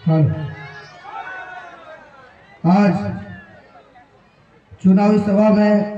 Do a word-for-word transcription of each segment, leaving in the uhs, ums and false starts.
आज चुनावी सभा में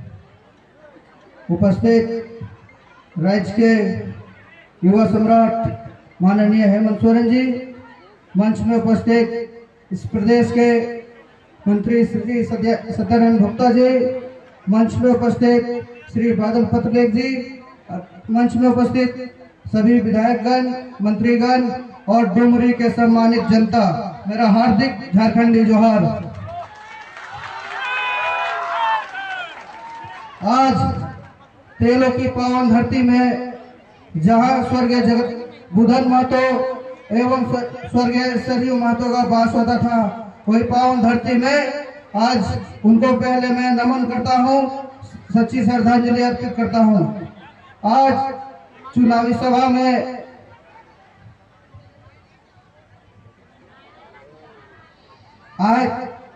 उपस्थित राज्य के युवा सम्राट माननीय हेमंत सोरेन जी, मंच में उपस्थित इस प्रदेश के मंत्री श्री सत्यानंद भोक्ता जी, मंच में उपस्थित श्री बादल पत्रलेख जी, मंच में उपस्थित सभी विधायकगण, मंत्रीगण और डुमरी के सम्मानित जनता, मेरा हार्दिक झारखंडी जोहार। आज तेलों की पावन धरती में जहां स्वर्गीय जगत बुधन महतो एवं स्वर्गीय सरयू महतो का वास होता था, वही पावन धरती में आज उनको पहले मैं नमन करता हूं, सच्ची श्रद्धांजलि अर्पित करता हूं। आज चुनावी सभा में आज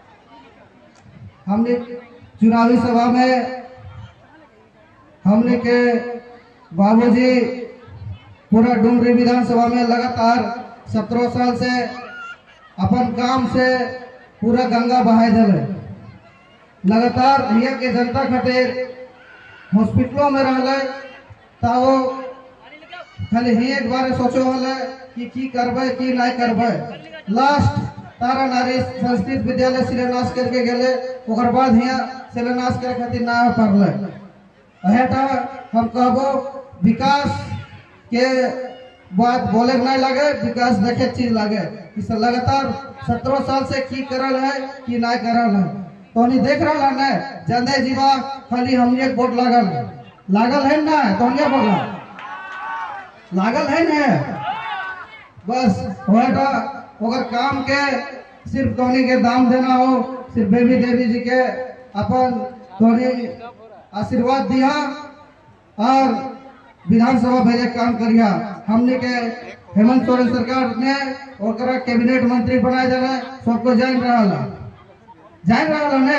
हमने चुनावी सभा में हमने के बाबूजी पूरा डुमरी विधानसभा में लगातार सत्रह साल से अपन काम से पूरा गंगा बहाय दिले। लगातार यहाँ के जनता खातिर हॉस्पिटलों में रहले, ताओ खाली ही एक बार सोचो हले कि की करबे की नहीं करबे। लास्ट तारा नारी संस्कृत विद्यालय शिलान्यास करके गए, ओकर बाद यहाँ शिलान्यास करे खातिर ना पड़ले। अहेटा हम कहबो विकास के बात बोले नहीं लगे, विकास देखे चीज लगे। इस लगातार सत्रह साल से की करल है कि नहीं करल है, तो नहीं देख रहा है ना जंदे जीवा खाली हम एक वोट लागल लागल है ना, तो नहीं बोला लागल है ना। बस होटा अगर काम के सिर्फ धोनी के दाम देना हो, सिर्फ बेबी देवी जी के अपन धोनी आशीर्वाद दिया और विधानसभा भेजे काम करिया। हमने के हेमंत सोरेन सरकार ने ओकरा कैबिनेट मंत्री बनाए दिले, सबको जान रहा जान रहा ने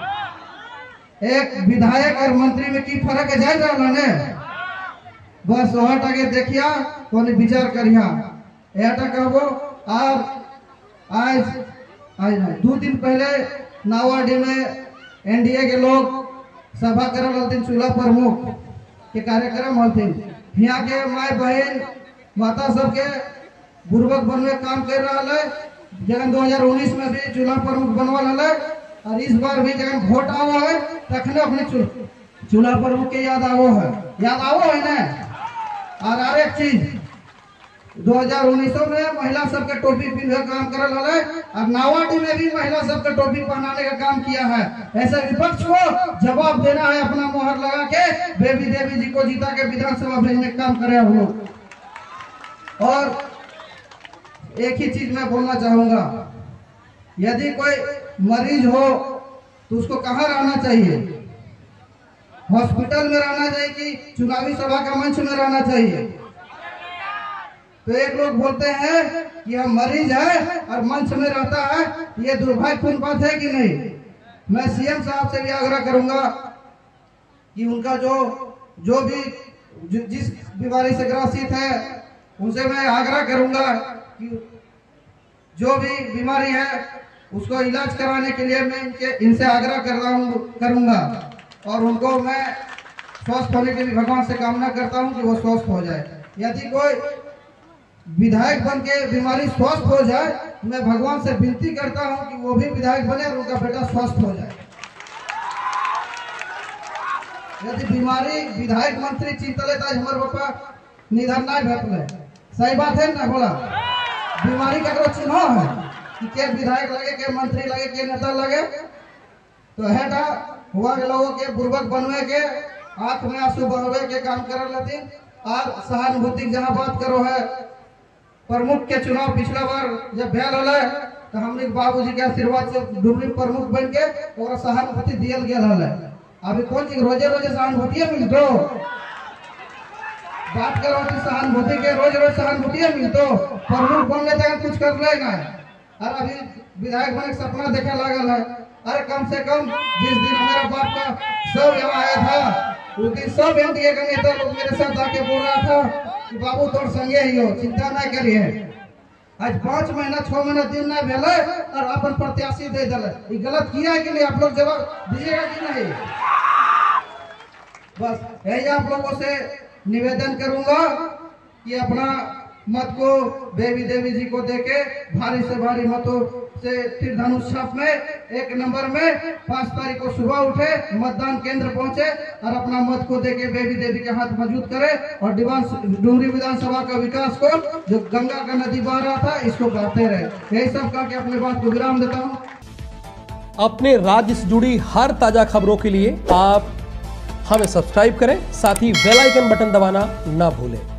एक विधायक और मंत्री में की फर्क है, जान रहा ने। बस वहां टाके देखिया तो विचार करिया एटा कहबो। और आज आज दो दिन पहले नावाडी में एनडीए के लोग सभा करल हलथिन, चूल्हा प्रमुख के कार्यक्रम हलथिन। यहाँ के माय बहन माता सबके बुर्बक बनवे काम कर रहा है। जगन दो हजार उन्नीस में भी चूल्हा प्रमुख बनवल है, और इस बार भी जगन वोट आवो है तखने अपने चूल्हा प्रमुख के याद आवो है याद आवो है ना। और और एक चीज दो हजार उन्नीस में महिला सबके टोपी पहने काम करल है, और नावाडी में भी महिला सबके टोपी पहनाने का काम किया है। ऐसे विपक्ष को जवाब देना है, अपना मोहर लगा के बेबी देवी जी को जीता के विधानसभा भेजने का काम करे हम लोग। और एक ही चीज मैं बोलना चाहूंगा, यदि कोई मरीज हो तो उसको कहाँ रहना चाहिए? हॉस्पिटल में रहना चाहिए कि चुनावी सभा का मंच में रहना चाहिए? तो एक लोग बोलते हैं कि हम मरीज है और मंच में रहता है, ये दुर्भाग्यपूर्ण बात है कि नहीं? मैं सीएम साहब से भी आग्रह करूंगा कि उनका जो जो भी जो, जिस बीमारी से ग्रसित है उनसे मैं आग्रह करूंगा कि जो भी बीमारी है उसको इलाज कराने के लिए मैं इनके इनसे आग्रह कर रहा हूँ करूंगा, और उनको मैं स्वस्थ होने के लिए भगवान से कामना करता हूँ कि वो स्वस्थ हो जाए। यदि कोई विधायक बन के बीमारी स्वस्थ हो जाए, मैं भगवान से विनती करता हूं कि वो भी विधायक बने और उनका बेटा स्वस्थ हो जाए। यदि बीमारी विधायक मंत्री चिंतले तो हमारे पापा निधन नहीं भेटले, सही बात है ना बोला? बीमारी का चिन्ह है कि के विधायक लगे, के मंत्री लगे, के नेता लगे, तो हेटा हुआ के लोगों के बुर्बक बनवे के आंख में आंसू बहवे के काम कर लेती। और सहानुभूति जहाँ बात करो है, प्रमुख के चुनाव पिछला बार जब भेल होले तो हमने बाबूजी के आशीर्वाद से डुमरी प्रमुख बन के और सहानुभूति दियल गेल होले। अभी कौन चीज रोजे रोजे सहानुभूति मिलतो? बात करो कि सहानुभूति के रोज रोज सहानुभूति मिलतो, प्रमुख बनने तक कुछ कर लेगा। और अभी विधायक बनने का सपना देखा लागल है। अरे कम से कम जिस दिन मेरा बाप का सब यहाँ आया था, उस दिन सब एनडीए का नेता लोग मेरे साथ आके बोल रहा था कि बाबू तोड़ संगे ही हो, चिंता ना करिए। आज पांच महीना छह महीना दिन नहीं भेले और अपन प्रत्याशी दे दिले, ये गलत किया है कि नहीं? आप लोग जवाब दीजिएगा कि नहीं? बस यही आप लोगों से निवेदन करूंगा कि अपना मत को बेबी देवी जी को देके भारी से भारी मतों से तीर धनुष छाप में एक नंबर में पांच तारीख को सुबह उठे, मतदान केंद्र पहुंचे और अपना मत को देके बेबी देवी के हाथ मजबूत करे और डुमरी विधानसभा का विकास को, जो गंगा का नदी बह रहा था, इसको करते रहे। यही सब कह के अपने बात को विराम देता हूँ। अपने राज्य से जुड़ी हर ताजा खबरों के लिए आप हमें सब्सक्राइब करें, साथ ही बेल आइकन बटन दबाना ना भूलें।